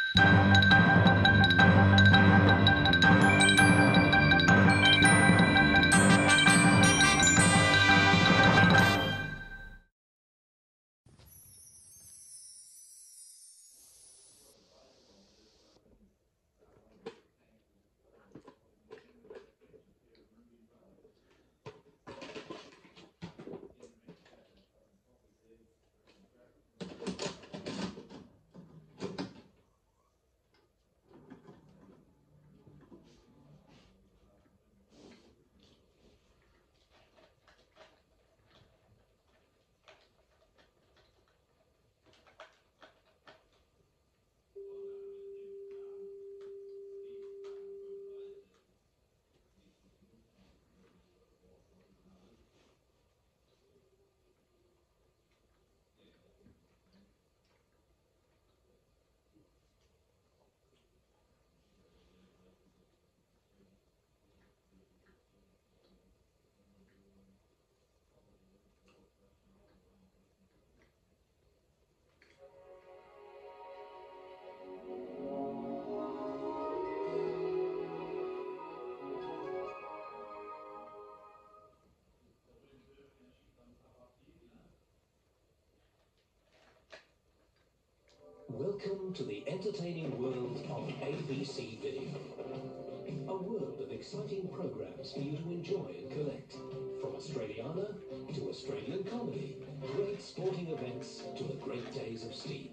Welcome to the entertaining world of ABC Video. A world of exciting programs for you to enjoy and collect. From Australiana to Australian comedy, great sporting events to the great days of steam.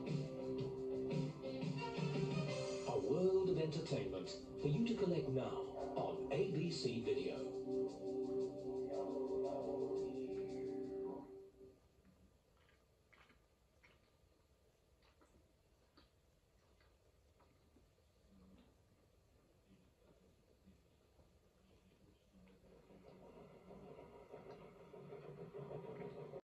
A world of entertainment for you to collect now